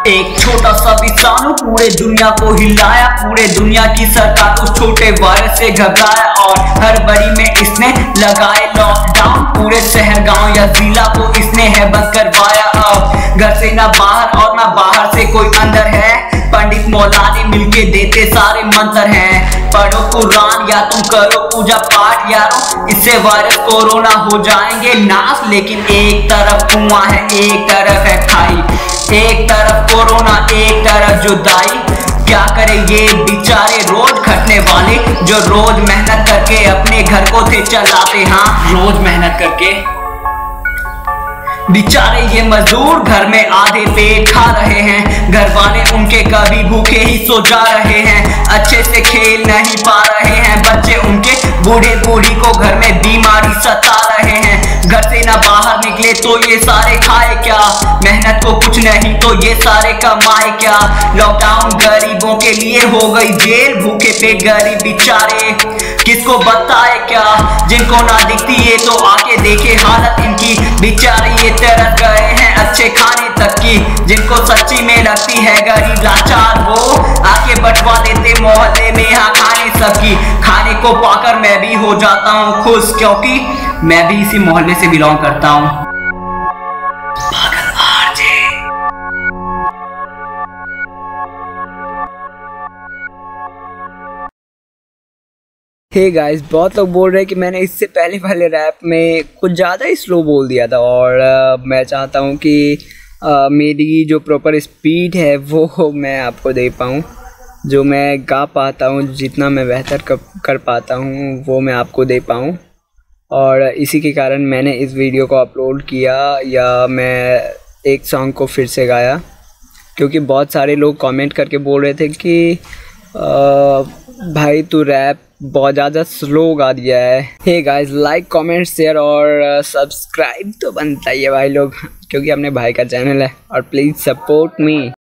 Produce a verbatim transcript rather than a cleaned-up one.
एक छोटा सा विषाणु पूरे दुनिया को हिलाया, पूरे दुनिया की सरकार उस छोटे वायरस से घबराया और हर बड़ी में इसने लगाए लॉकडाउन। पूरे शहर गांव या जिला को इसने है बंद करवाया। अब घर से ना बाहर और ना बाहर से कोई अंदर है। पंडित मौलाने मिलके देते सारे मंत्र हैं। पढ़ो कुरान या तुम करो पूजा पाठ यारो, इससे वायरस कोरोना हो जाएंगे नाश। लेकिन एक तरफ कुआं है, एक तरफ है खाई, एक तरफ कोरोना, एक तरफ जुदाई। क्या करे ये बेचारे रोज खटने वाले, जो रोज मेहनत करके अपने घर को थे चलाते। हाँ, रोज मेहनत करके बेचारे ये मजदूर घर में आधे पेट खा रहे हैं। घर वाले उनके कभी भूखे ही सो जा रहे हैं। अच्छे से खेल नहीं पा रहे हैं बच्चे उनके, बूढ़े बूढ़ी को घर में बीमारी सता रहे हैं। घर से ना बाहर निकले तो ये सारे खाए क्या, मेहनत को कुछ नहीं तो ये सारे कमाए क्या। लॉकडाउन गरीबों के लिए हो गई जेल, भूखे पेट गरीब बेचारे किसको बताए क्या। जिनको ना दिखती ये तो आके देखे हालत इनकी, बेचारे ये तरस गए हैं अच्छे खाने तक की। जिनको सच्ची में लगती है गरीब लाचार, वो आके बंटवा देते मोहल्ले में यहाँ खाने सबकी। खाने को पाकर मैं भी हो जाता हूँ खुश, क्योंकि मैं भी इसी मोहल्ले से बिलोंग करता हूँ। हे गाइस, बहुत लोग बोल रहे हैं कि मैंने इससे पहले वाले रैप में कुछ ज़्यादा ही स्लो बोल दिया था और आ, मैं चाहता हूँ कि आ, मेरी जो प्रॉपर स्पीड है वो मैं आपको दे पाऊँ। जो मैं गा पाता हूँ, जितना मैं बेहतर कर, कर पाता हूँ वो मैं आपको दे पाऊँ। और इसी के कारण मैंने इस वीडियो को अपलोड किया, या मैं एक सॉन्ग को फिर से गाया, क्योंकि बहुत सारे लोग कमेंट करके बोल रहे थे कि आ, भाई तू रैप बहुत ज़्यादा स्लो गा दिया है। Hey guys, like comment share और सब्सक्राइब तो बनता ही है भाई लोग, क्योंकि अपने भाई का चैनल है। और प्लीज़ सपोर्ट मी।